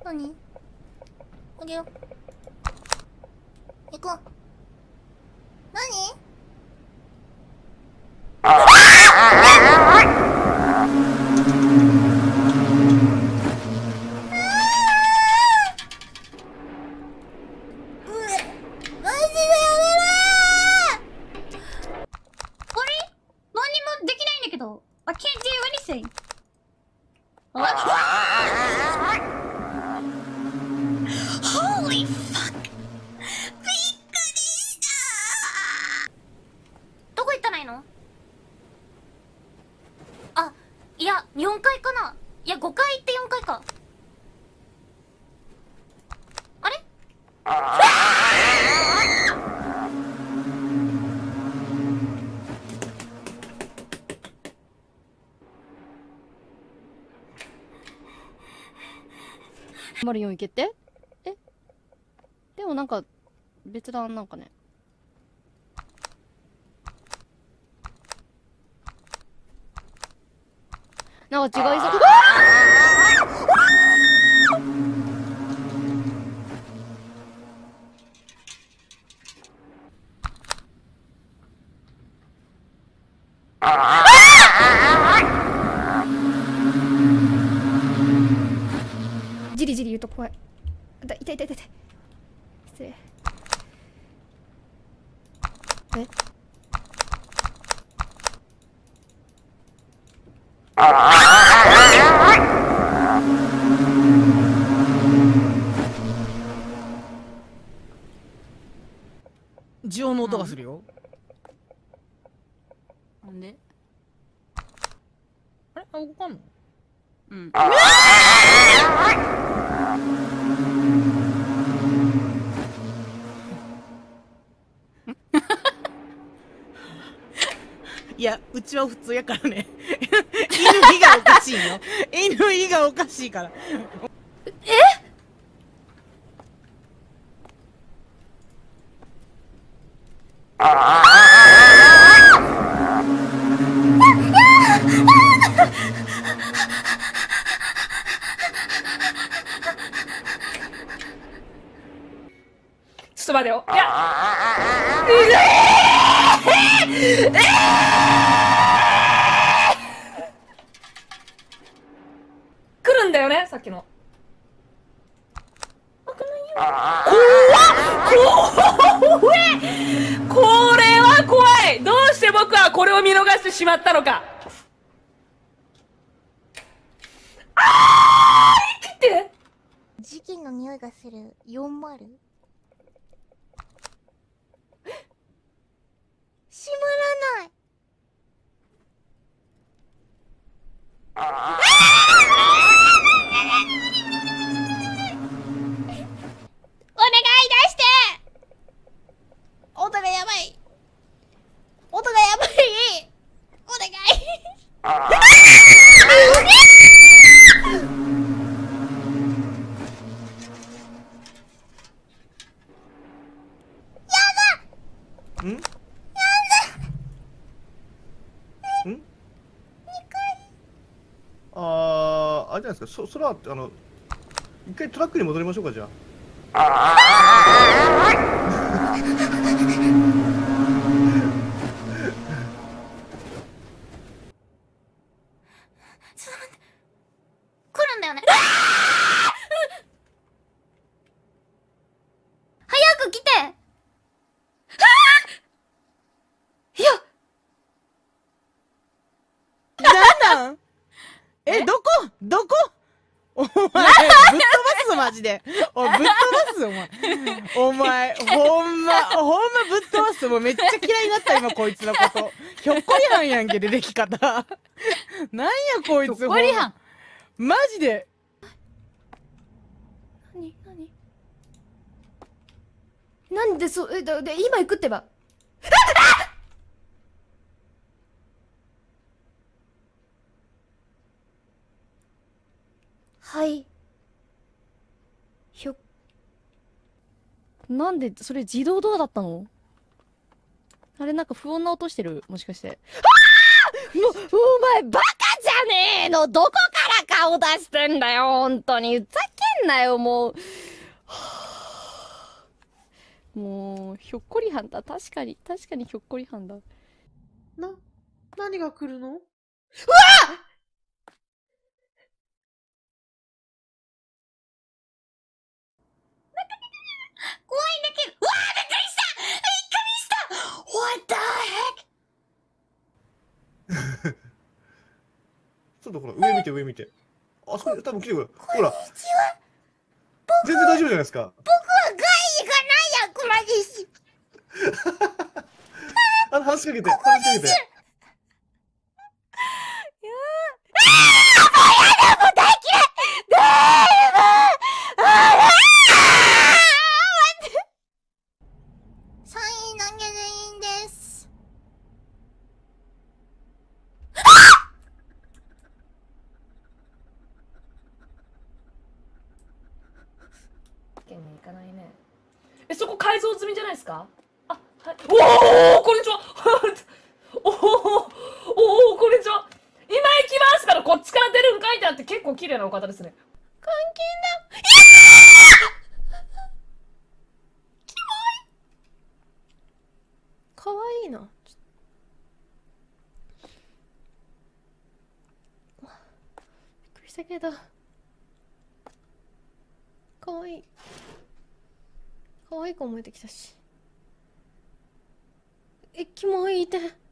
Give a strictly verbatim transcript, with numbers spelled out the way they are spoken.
何？あげよう。行こう。何？ I can't do anything. Holy fuck! びっくりした。どこ行ったらいいの？あ、いや、よんかいかな。いや、ごかい行ってよんかいか。あれ？ まるよんいけて？え？でもなんか別段なんかね。なんか違いそう。 じりじり言うと怖い。痛い痛い痛い痛い。失礼。え？ ジオの音がするよ。 なんで？ あれ、あ、動かんの？ うん。 いや、うちは普通やからね。犬日がおかしいよ。犬日がおかしいから。 え？ ちょっと待てよ。いや。来るんだよね、さっきの。怖っ！怖え！これは怖い！どうして僕はこれを見逃してしまったのか。あー！生きて！ 事件の匂いがするよんまる。閉まらない。お願い出して。音がやばい。音がやばい。お願い。 ん？ん？あー、あれじゃないですか、そ、そら、あの、一回トラックに戻りましょうか、じゃあ。 ちょっと待って。来るんだよね。早く来て。いや。 なんなん？え、どこ？どこ？お前、ぶっ飛ばすぞ、マジで。おい、ぶっ飛ばすぞ、お前。お前、ほんま、ほんまぶっ飛ばすぞ。もうめっちゃ嫌いになった、今、こいつのこと。ひょっこりはんやんけ、出てき方。なんや、こいつ。 ひょっこりはん。 マジで。 なになになんでそ、え、だ、で、今行くってば。はい。 ひょ、なんでそれ自動ドアだったの？あれなんか不穏な音してる、もしかして。ああ！もう、お前バカじゃねえの！どこから顔出してんだよ、本当に。ふざけんんなよ、もう。もう、ひょっこりはんだ。確かに、確かにひょっこりはんだ。 な、何が来るの？ 怖いんだけど、うわーびっくりしたびっくりした What the heck ちょっとほら、上見て、上見て。あそこに多分来てくる。ほら。全然大丈夫じゃないですか。 僕は害がない役らです。 あの、話しかけて、話しかけて。 サイン投げでいいんです。 県に行かないね。え、そこ改造済みじゃないですか？あ、はい。おお、こんにちは。おお、おお、こんにちは。今行きますからこっちから出るんかいってなって結構綺麗なお方ですね。 監禁だ。かわいいな。びっくりしたけど。かわいい。かわいい子も出てきたし。え、キモいて。